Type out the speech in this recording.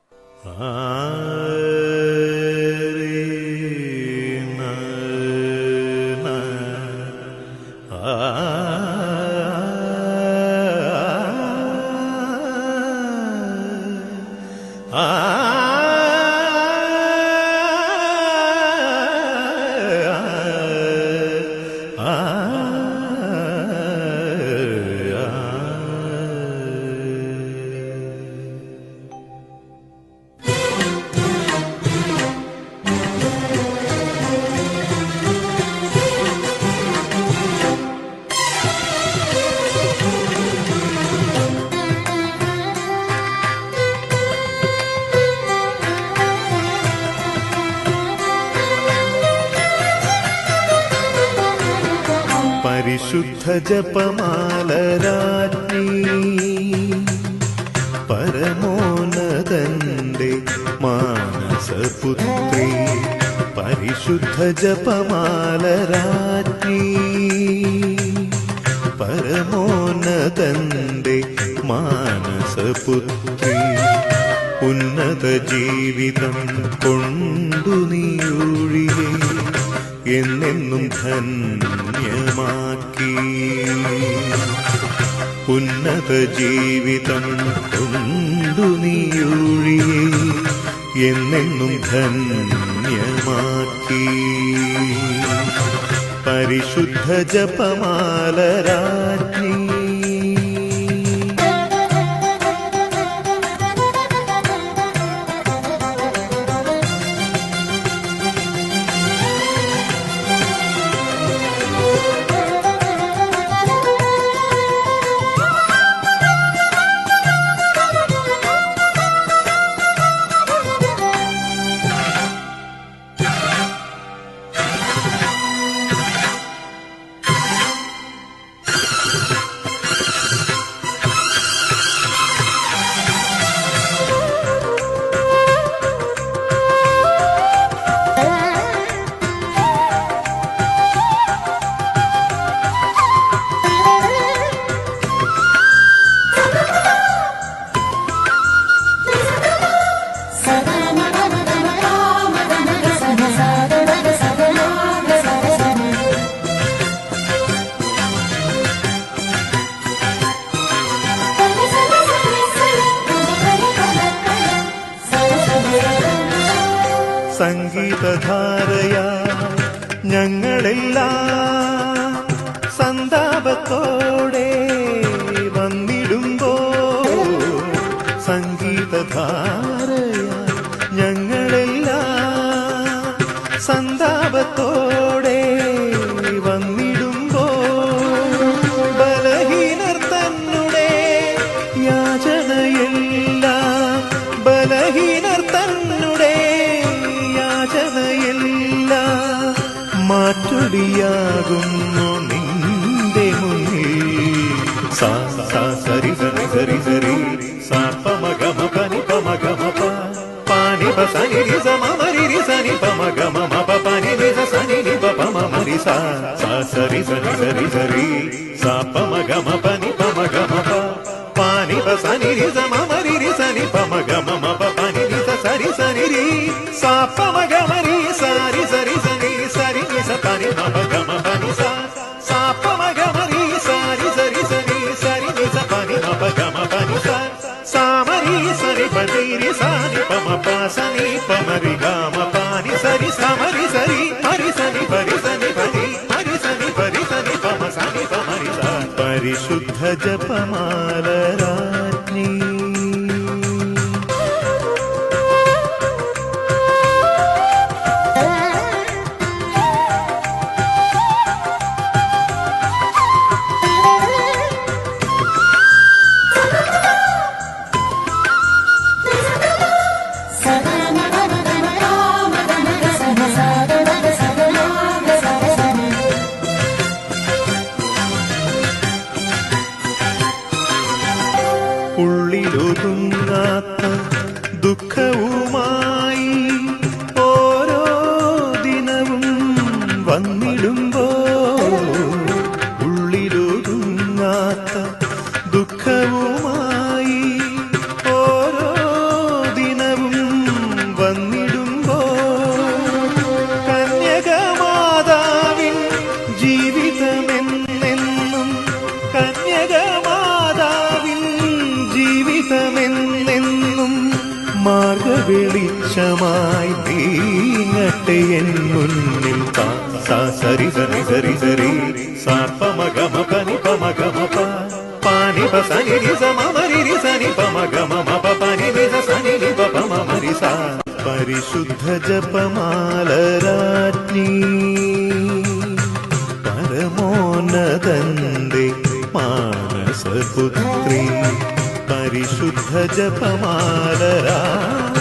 പരിശുദ്ധ ജപമാലരാജ്ഞി പരമോന്നതന്റെ മാനസപുത്രി പരിശുദ്ധ ജപമാലരാജ്ഞി പരമോന്നതന്റെ മാനസപുത്രി ഉന്നത ജീവിതം കൊണ്ടു നീയൊഴികെ എന്നെന്നും ധന്യമാക്കി ഉന്നത ജീവിതം കൊണ്ടു നീയൊഴികെ എന്നെന്നും ധന്യമാക്കി പരിശുദ്ധ ജപമാലരാജ്ഞി സംഗീതധാരയാ ഞങ്ങളെല്ലാം സന്താപത്തോടെ വന്നിടുമ്പോ സംഗീതധാരയാ ഞങ്ങളെല്ലാം സന്താപത്തോടെ വന്നിടുമ്പോ ബലഹീനർ തന്നെ യാചനയെല്ലാം ബലഹീനർ തന്നെ മാറ്റൊടിയാകുന്നു നിന്റെ മുന്നിൽ സാ സാ സരി സരി സരി സരി സാ പമ ഗമ പനി പമ ഗമ പ പാനി പ സനി രി സ മ രി രി സനി പമ ഗമ മ പ പനി രി സ സനി രി പ പ മ രി സ സാ സരി സരി സരി സരി സാ പമ ഗമ പനി പമ ഗമ പ പാനി പ സനി രി സ മ രി രി സനി പമ ഗമ മ പ പനി രി സ സരി സനി രി സാ പമ ഗമ രി സരി സരി സനി സരി നി സ പനി മ ഗമ പനി സ സാ പമ ഗമ രി സരി സരി സനി സരി നി സ പനി മ ഗമ പനി സ സാ മ രി സരി പനി രി സനി പമ പ സനി പമ രി ഗമ പനി സരി സ മ രി സരി ഹരി സനി പരി സനി പനി ഹരി സനി പരി സനി പമ സനി പമ രി സ പരിശുദ്ധ ജപമാലരാജ്ഞി ഉള്ളിലൊതുങ്ങാത്ത ദുഃഖവുമായി ഓരോ ദിനവും വന്നിടുമ്പോ ഉള്ളിലൊതുങ്ങാത്ത ദുഃഖവുമായി ഓരോ ദിനവും ജീവിതമെന്നെന്നും കന്യകമാതാവിൻ ജീവിതമെന്നെന്നും മാർഗവെളിച്ചമായി നീങ്ങട്ടെ എൻ മുന്നിൽ. സരി സരി സരി സരി സാർപ്പമഗമ പനി പമഗമപ പാനി പസനി സമമരി സനി പമഗമപ പനി സനി പമമരി സ. പരിശുദ്ധ ജപമാലരാജ്ഞി പരമോന്നതന്റെ മാനസപുത്രി പരിശുദ്ധ ജപമാലരാജ്ഞി